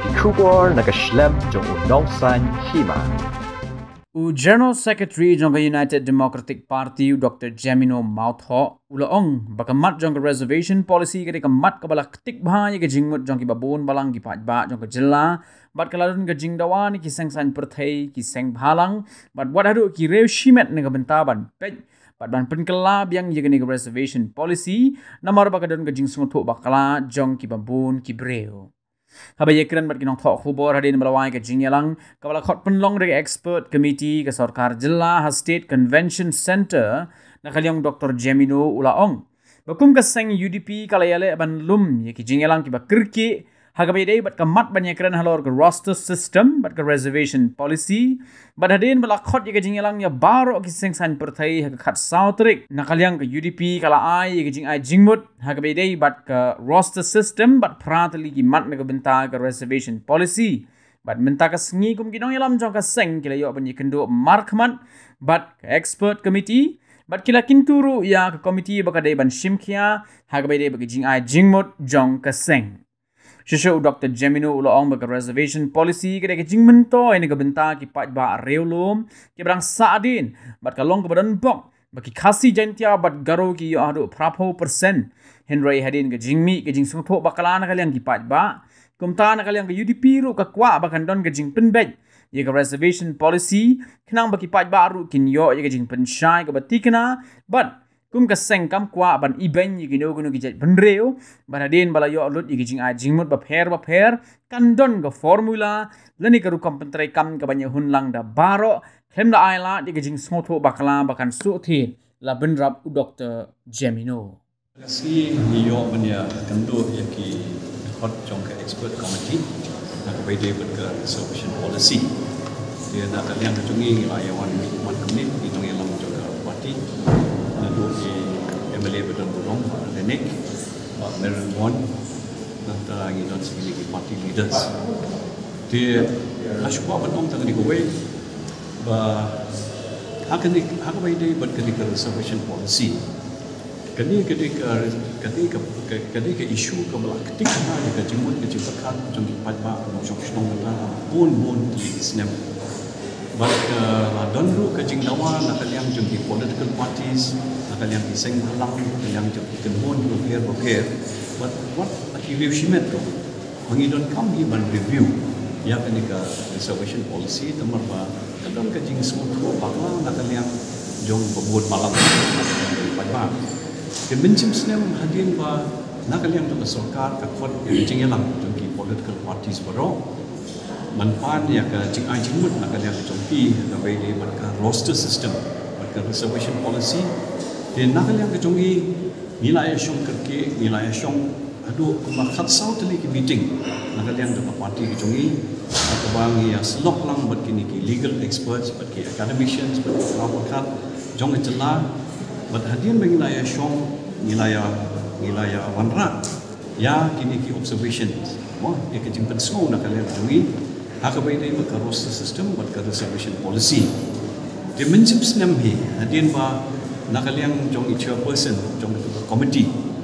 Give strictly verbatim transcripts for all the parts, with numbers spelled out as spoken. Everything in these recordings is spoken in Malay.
Kubor nakaslem jong unongsan hima. U General Secretary jong United Democratic Party Doctor Jamino Mautho ulaong bakamat jong reservation policy kadi kamat kabala ketik bahaya ke jingmut jong ki babon balang ki pajba jong ke jela bat kaladun ke jingdawan ki sengsan perthai ki seng bhalang bat wat hadu ki rew shimet ne bentaban pej bat ban penkela biang ye ke reservation policy namar bakadun ke jing sungtho bakala jong ki babon ki brew Habaya keren bat kinong thok khubor hadin balawai ke jingyalang kabala khot penlong dari expert committee ke sarkar jilla ha state convention center nakalyong Doctor Jamino ulaong bakum ke seng U D P kalayale ban lum ye ki jingyalang ki bakirki hagabay day bat kamat ban ye keren halor ke roster system bat ke reservation policy bat hadin bala khot ye ke jingyalang ya baro ki seng san perthai ha khat sautrik nakalyang ke U D P kala ai ye ke jing ai jingmut hagabay day bat ke roster system bat pratali ki mat me ke benta ke reservation policy bat menta ke sengi kum kinong yalam jong ke seng kila yo ban ye kendo markman bat ke expert committee bat kila kinturu ya ke committee bakadai ban shimkia hagabay day bagi jing ai jingmut jong ke seng Shisho Doctor Jamino ulaong bagi reservation policy kada ke jing mento ini ke benta ki pat ba reulum ki berang saadin bat kalong ke badan bok bagi khasi jantia bat garo ki yo adu prapo persen Henry hadin ke jingmi ke jing sungtho bakalan kalian ki pat ba kumta na kalian ke U D P ru ka kwa bakan don ke jing penbej ye ke reservation policy kenang bagi pat ba ru kin yo ye ke jing penshai ke batikna bat kum ka seng kam kwa ban iben yi gino gino gijat benreo banadin bala yo lut yi gijing a jingmut ba pher ba pher kandon ga formula lani ka rukam pentrai kam ka banya hunlang da baro hem da aila di gijing smotho bakala bakan suthi la benrap u Doctor Jamino si ni yo banya kando yaki hot jong ka expert committee na ka bede ber ka reservation policy dia nak kalian tungi ya wan wan committee itong yang jong ka party Nado di M L A Badan Burong, Lenik, Meron Wan, dan ngi don sebagai party leaders. Di asukwa batong tang di kuwe, ba hakan di hakan bay day but kadi ka reservation policy. Kadi kadi ka kadi ka kadi ka issue ka balak tik na di ka jimut ka jibakat jong padba no sok shnong na bon bon di snem. But la donru ka jingdawa na kaliang jong di political parties na kaliang di seng halang kaliang jong kenmon repair repair but what aki review shimet to mangidon kam gi ban review ya kani ka reservation policy tamar ba kadang ka jing smutho bakla na kaliang jong babod malam padba ke benchim snem hadin ba na kaliang to sarkar ka khot jing yalang jong ki political parties baro manpan ya ka jing ai jingmut na kalian kejongpi na beli mereka roster system mereka reservation policy dan na kalian kejongi nilai syong kerke nilai syong adu kuma khat sau tali ki meeting na kalian to party kejongi atau bang ya selok lang bat kini ki legal experts bat ki academicians bat rapat khat jong jela bat hadian bang nilai syong nilai nilai wanra ya kini ki observations wah ya kejing pensau na kalian kejongi Hakabay day magka roster system, magka reservation policy. Di menjib senam hi, hadin ba nakaliang jong chairperson jong committee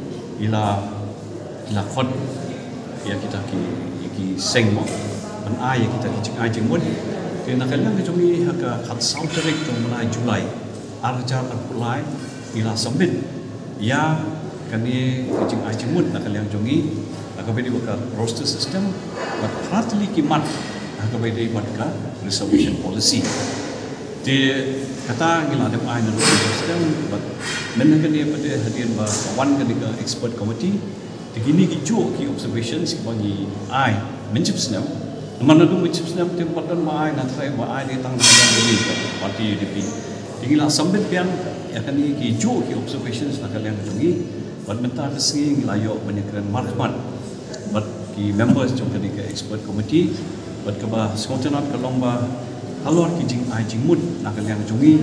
ila ila khot ya kita ki ki seng mo ban ai ya kita ki ai jeng mon ke nakaliang jong i haka khat sau tarik jong mulai Julai arja arpulai ila submit ya kani ki ai jeng mon nakaliang jong i hakabay day magka roster system but partly ki mat Hakabay day badka reservation policy. Di kata ngila dem ai na system but men kani pada hadian ba wan kani ka expert committee digini ki jo ki observations ki bagi ai menchip snap mana tu menchip snap tem padan ma ai na trai ma ai di tang tang beli party U D P ngila sambet pian ya kani ki jo ki observations na kalian tungi but menta kesingi ngila yo banyak markman but ki members jong kani ka expert committee Bat kaba skotenat kalomba halor kijing ai jingmut nakaliang jungi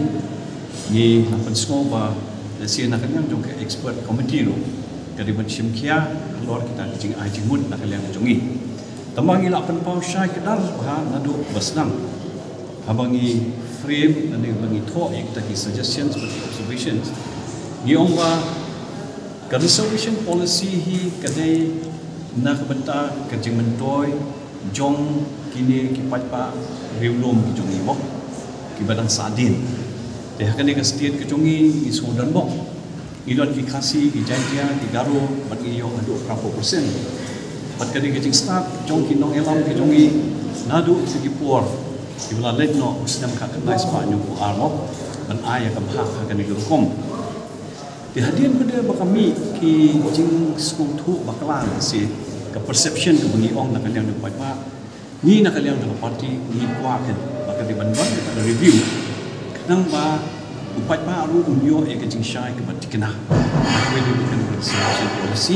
ni lapan sko ba si nakaliang jong ke expert committee ro kadi ban simkia halor kita kijing ai jingmut nakaliang jungi tamangi lapan pau syai kedar ha nadu basnang habangi frame nani bangi tho ek ta ki suggestions but observations ni omba ka reservation policy hi kadai nak benta kijing mentoy jong kini kipat pa riulum ki jongi bok ki badang sadin deh kan ni ka state ki jongi ki sudan bok idon ki khasi ki jantia ki garo bat ki yo adu berapa persen bat kan ni ki start jong ki nong elam ki jongi nadu ki por ki bala let no sistem ka kan nice pa nyu ko armo ban aya ka hak ka ni rukom di hadian pada bakami ki jing skung thu baklan si ke perception ke bunyi ong nak kalian dapat pak ni nak kalian dapat parti ni kuat kan maka di bandar kita ada review kadang ba upat pa aru unyo e ke jing shai ke bat kena aku ini bukan solution policy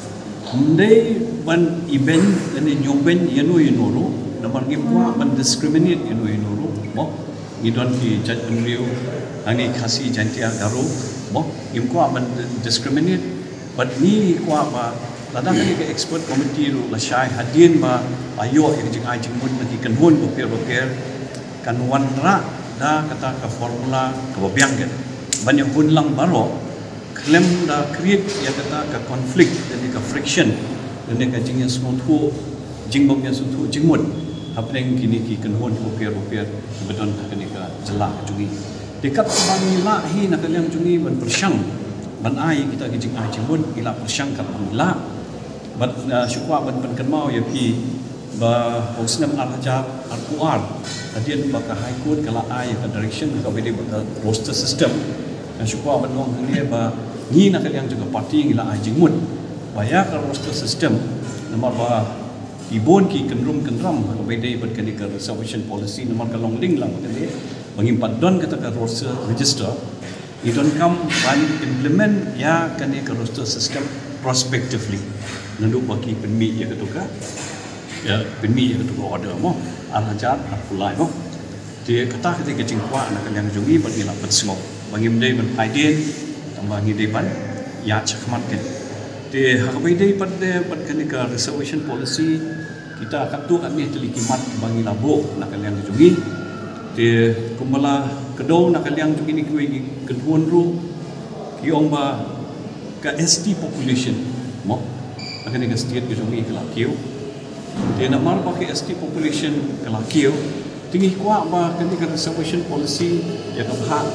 ndai ban event dan nyoben yano yano namar ngimwa ban discriminate yano yano mo ni don ki judge unrio ani khasi jantia garo mo imko ban discriminate but ni kuat ba ladang ni ke expert committee ru la shai hadin ba ayo yang jing ai jing mun bagi kan hun ko per per kan wan ra da kata ka formula ka babiang kan ban yang hun lang baro klem da create ya kata ka conflict dan ka friction dan ka jing yang small thu jing bom yang thu jing mun hapeng kini ki kan hun ko per per beton ka ni ka jelah jungi dekat bang ila hi nak kalian jungi ban persyang ban ai kita ki jing ai jing mun ila persyang ka ila but uh, syukwa ban ban kan mau ya pi ba hosnam arhajar al-qur hadian ba ka high court kala ai ka direction ka bede ba roster system kan syukwa ban long ni ba ni nak yang juga parti ngila ai jingmun ba ya ka roster system nomor ba ibon ki kenrum kenram ka bede ba kan ka reservation policy nomor ka long ling lang ka ni mengimpat don kata ka roster register it don't come ban implement ya kan ka roster system prospectively nanduk bagi penmi ya ketuka ya penmi ya ketuka order mo al-hajar al-pulai mo dia kata ketika jingkwa nak yang jungi bagi lapat semua bagi mendai ban aiden tambah ngidai ban ya cakmat kan dia hakai dai pada pada kenika reservation policy kita akan tu kami telikimat bagi labo nak yang jungi dia kumala kedau nak yang jungi ni kui kedun ru kiong ba ka S T population mo akan ni state ke jongi kelakio dia namar pakai S T population kelakio tinggi kuat ba kan ni reservation policy ya ka hak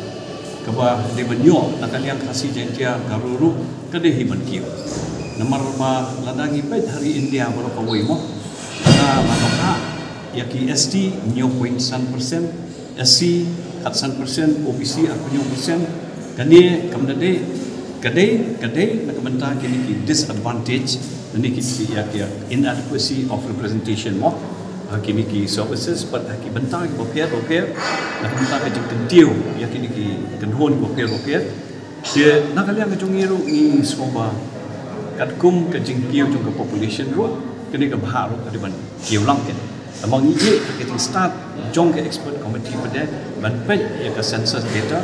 ka ba de banyo nak yang kasih jantia garuru ka de hiban kio namar ba ladangi pet hari India baro kawai mo na maka ya ki S T zero point one percent S C one percent O B C zero percent kan ni kamdade kadai kadai nak mentah kini ki disadvantage ni ki ya ya inadequacy of representation mo kini ki services but ki bentang ki bopier bopier nak mentah ke jing tentiu ya kini ki kenhon bopier bopier dia nak kalian ke jong iru ni soba kat kum ke jing kiu jong ke population ru kini ke bahar ru ke ban kiu lang ke among ni ke jing start jong ke expert committee pada ban pet ya ke census data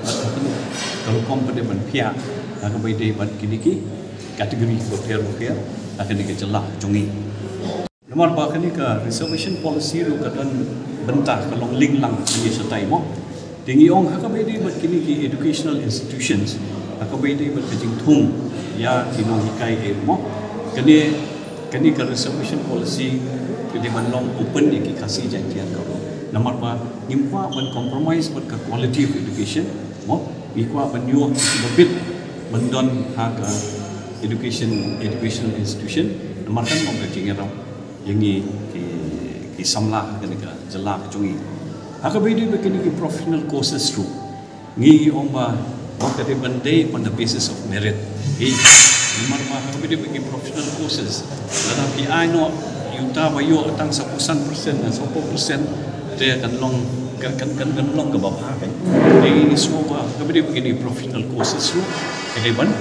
kalau kom pada ban pihak akan berdaya pada kini ki kategori bopier-bopier akan dikejelah jungi. Nomor apa kini ke reservation policy ru katan bentah kalong ling lang ni setai mo. Tinggi ong akan berdaya pada kini ki educational institutions akan berdaya pada kejing thum ya kino hikai e mo. Kini kini ke reservation policy kini manlong open ni ki kasih jantian kau. Nomor apa nimpa ban compromise pada quality of education mo. Ikwa ban yo lebih mendon hak education educational institution namarkan mong kajing era yang ni ki ki samlah kan ka jelah jungi hak bedi begini ki professional courses tu ngi omba maka de bandai on the basis of merit eh namar ma hak bedi begini professional courses dalam ki ai no yuta bayo tang one hundred percent dan one hundred percent dia akan long kan kan kan long ke bawah kan ini semua hak bedi begini professional courses tu Kedepan,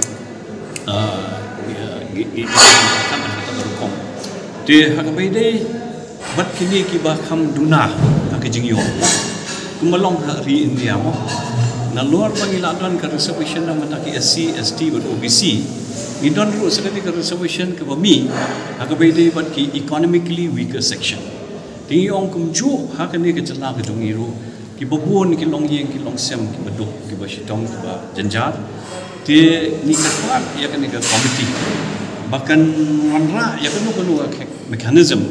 ini akan kita terukam. Di hakapai deh, bat kini kita kam dunah hak jingyo. Kumalong hari India mo, na luar pangiladan ke reservation nama taki S C, S T, bat O B C. Idon ru sekali ke reservation ke bami, hakapai deh bat ki economically weaker section. Tinggi ong kumju hak ni ke jelah ke jungiru. Ki babun ki long yeng ki long sem ki baduk ki basitong ki ba janjar. Dia ni ketua ya kan ni komiti bahkan wanra ya kan nu kanu mekanisme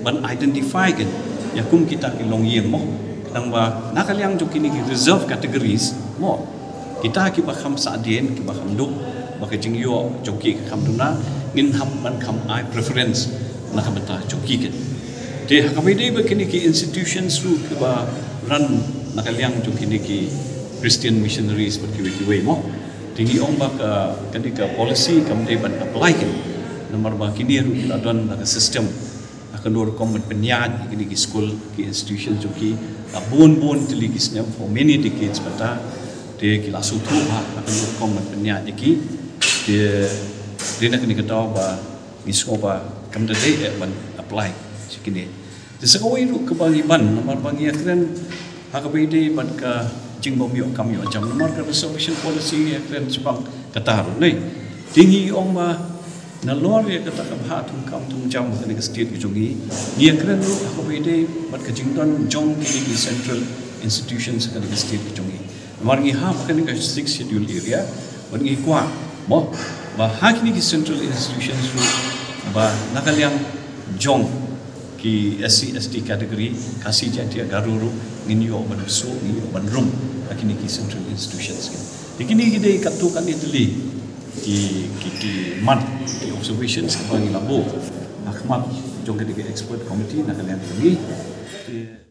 ban identify kan ya kum kita ki long yeng mo nang ba nakaliang jo kini ki reserve categories mo kita ki ba kham sa dien ki ba kham duk ba ke jing yo jo ki kham duna ngin ham ban kham ai preference na ka bata jo ki kan de ha ka dei ba kini ki institutions ru ki ba run nakaliang jo kini ki Christian missionaries ba ki ki we mo tinggi ong ba ka kani ka policy kam dei ban apply kan nomor ba kini ru ki adon na system akan dua komen penyat kini ki school ki institution jo ki bon bon tili ki snap for many decades bata de ki lasu tu ha akan dua komen penyat ki de de nak ni kata ba ni skoba kam de dei ban apply sikini de sekawai ru ke bagi ban nomor bagi akren ha ka bide ban ka jing bom yo kam yo jam nomor ka reservation policy akren sepang kata ru nei tinggi ong ba na luar ya kata kabha tum kam tum jam ka ni state ki jongi ni akren ru ha ka bide ban ka jing don jong ki ni central institutions ka ni state ki jongi nomor ni ha ka ni ka six schedule area ban ni kwa mo ba ha ki ni central institutions ru ba nakaliang jong ki S C S T category kasih jadi garuru nginyo ban so nginyo ban room akini ki central institutions kan dikini gide katu kan itli ki ki ki mat ki observations ka bang labo akhmat jong ke expert committee nakalian ni